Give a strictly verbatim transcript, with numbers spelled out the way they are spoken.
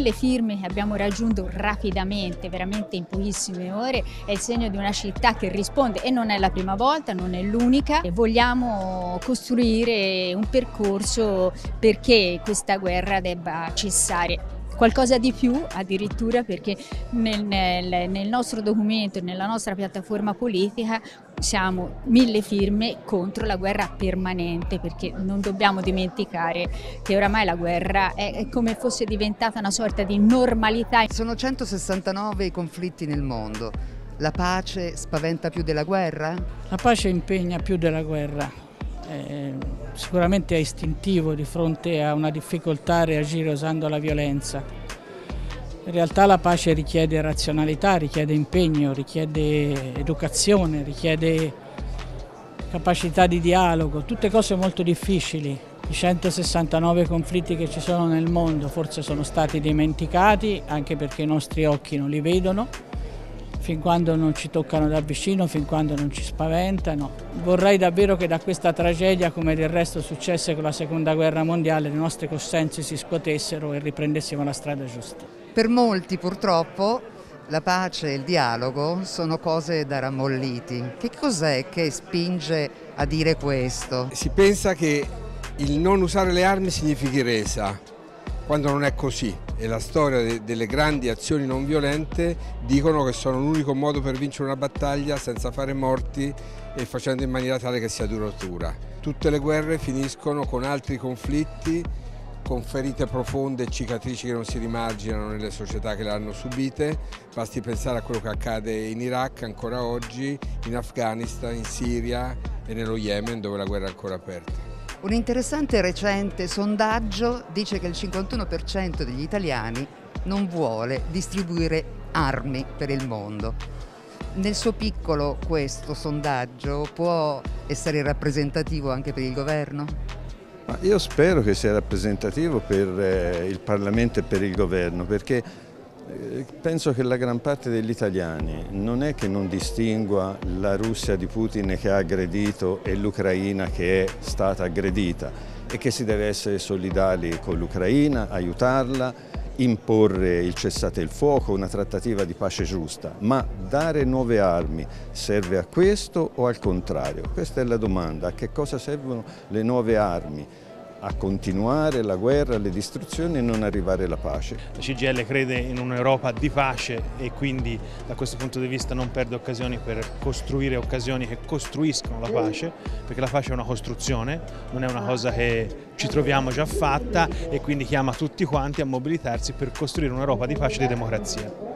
mille firme che abbiamo raggiunto rapidamente, veramente in pochissime ore, è il segno di una città che risponde, e non è la prima volta, non è l'unica. Vogliamo costruire un percorso perché questa guerra debba cessare. Qualcosa di più addirittura, perché nel, nel, nel nostro documento, nella nostra piattaforma politica siamo mille firme contro la guerra permanente, perché non dobbiamo dimenticare che oramai la guerra è, è come fosse diventata una sorta di normalità. Sono centosessantanove i conflitti nel mondo. La pace spaventa più della guerra? La pace impegna più della guerra. Eh, sicuramente è istintivo di fronte a una difficoltà a reagire usando la violenza. In realtà la pace richiede razionalità, richiede impegno, richiede educazione, richiede capacità di dialogo, tutte cose molto difficili. I centosessantanove conflitti che ci sono nel mondo forse sono stati dimenticati, anche perché i nostri occhi non li vedono, fin quando non ci toccano da vicino, fin quando non ci spaventano. Vorrei davvero che da questa tragedia, come del resto successe con la seconda guerra mondiale, le nostre coscienze si scuotessero e riprendessimo la strada giusta. Per molti purtroppo la pace e il dialogo sono cose da rammolliti. Che cos'è che spinge a dire questo? Si pensa che il non usare le armi significhi resa, quando non è così, e la storia de delle grandi azioni non violente dicono che sono l'unico modo per vincere una battaglia senza fare morti e facendo in maniera tale che sia duratura. Tutte le guerre finiscono con altri conflitti, con ferite profonde e cicatrici che non si rimarginano nelle società che le hanno subite. Basti pensare a quello che accade in Iraq ancora oggi, in Afghanistan, in Siria e nello Yemen, dove la guerra è ancora aperta. Un interessante e recente sondaggio dice che il cinquantuno per cento degli italiani non vuole distribuire armi per il mondo. Nel suo piccolo questo sondaggio può essere rappresentativo anche per il governo? Ma io spero che sia rappresentativo per eh, il Parlamento e per il governo, perché eh, penso che la gran parte degli italiani non è che non distingua la Russia di Putin che ha aggredito e l'Ucraina che è stata aggredita, e che si deve essere solidali con l'Ucraina, aiutarla, imporre il cessate il fuoco, una trattativa di pace giusta, ma dare nuove armi serve a questo o al contrario? Questa è la domanda: a che cosa servono le nuove armi? A continuare la guerra, le distruzioni e non arrivare alla pace. La C G I L crede in un'Europa di pace e quindi da questo punto di vista non perde occasioni per costruire occasioni che costruiscono la pace, perché la pace è una costruzione, non è una cosa che ci troviamo già fatta, e quindi chiama tutti quanti a mobilitarsi per costruire un'Europa di pace e di democrazia.